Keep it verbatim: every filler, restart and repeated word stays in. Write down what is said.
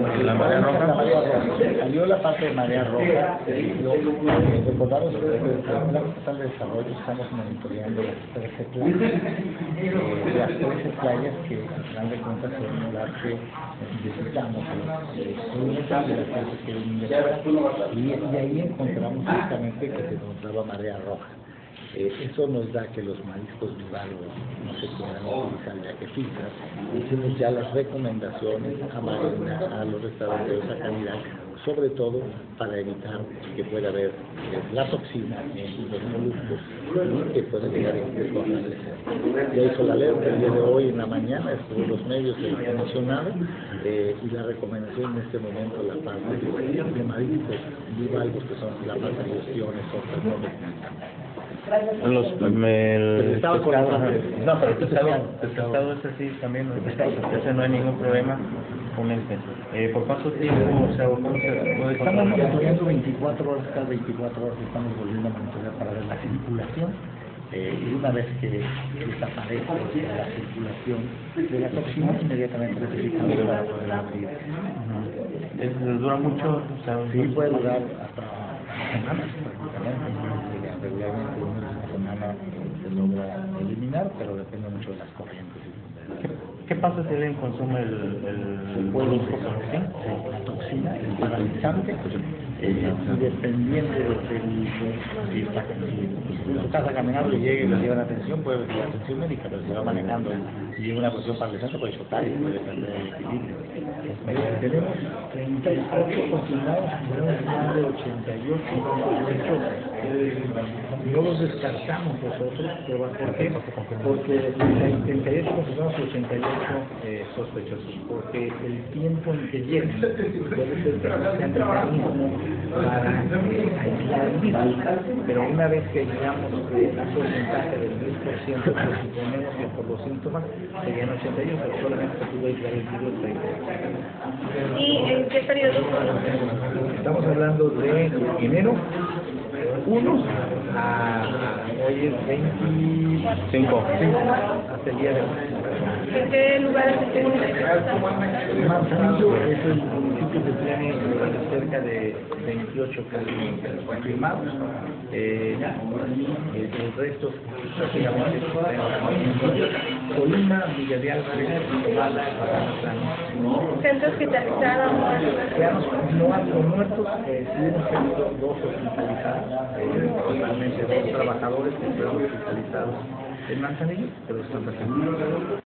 la marea roja. La marea roja. Salió la parte de marea roja. Lo, eh, recordamos que desde el Plan Estatal de Desarrollo estamos monitoreando las trece playas. Eh, las trece playas que al final de cuentas son las que necesitamos, eh, son muchas de las cosas que vienen de fuera. Y, y ahí encontramos justamente que se encontraba marea roja. Eh, eso nos da que los mariscos bivalvos no se puedan utilizar ya que filtran. Hicimos ya las recomendaciones a Marina, a los restaurantes de esa calidad, sobre todo para evitar que pueda haber eh, la toxina en los moluscos y que pueda llegar incluso a fallecer. Ya hizo la alerta el día de hoy en la mañana, estuvo en los medios mencionados, eh, y la recomendación en este momento la parte de, de mariscos bivalvos, que son la parte de ostiones, otras no recomendadas. Los, me, el El pescado con pescado, la- ajá. no, pero el pescado, el pescado es así también, ¿no? Ese no hay ningún problema con el pez. Eh, ¿Por cuánto tiempo, o sea, cómo se puede Estamos controlar? monitoreando veinticuatro horas, cada veinticuatro horas estamos volviendo a monitorear para ver la circulación, eh, y una vez que desaparece la circulación de la toxina, inmediatamente necesitamos para poder abrir. ¿Es- ¿Dura mucho? O sea, Sí, puede durar hasta semanas prácticamente. Regularmente una semana se logra eliminar, pero depende mucho de las corrientes. ¿Qué, qué pasa si alguien consume el, el Puede molusco por sí? la toxina, el paralizante, eh, y dependiendo del si está si está caminando y llega y le lleva la atención, puede recibir atención médica, pero si va manejando y llega una posición paralizante, puede chocar y puede perder el equilibrio. Eh, tenemos treinta y ocho confirmados, tenemos más de ochenta y ocho. De hecho, eh, no los descartamos nosotros, pero ¿por qué? Porque treinta y ocho confirmados y ochenta y ocho eh, sospechosos, porque el tiempo en que lleguen debe ser que no sea mecanismo para eh, aislar el virus, pero una vez que llegamos eh, a un porcentaje del diez por ciento, pues suponemos que por los síntomas serían ochenta y uno, pero solamente se pudo aislar el virus treinta y ocho. ¿Y en qué periodo son? Estamos hablando de enero uno a, a hoy es veinticinco, hasta el día de hoy. ¿En qué lugares se tienen? Manzanillo es el municipio que tiene eh, cerca de veintiocho casos confirmados. Eh, el, el resto prácticamente tenemos Colima, Villa de Álvarez, Tomala, Guadalajara. ¿Centros hospitalizados? Veamos, no hay los muertos, eh, sí hemos tenido dos hospitalizados, eh, totalmente dos trabajadores que fueron hospitalizados en Manzanillo, pero están recibiendo.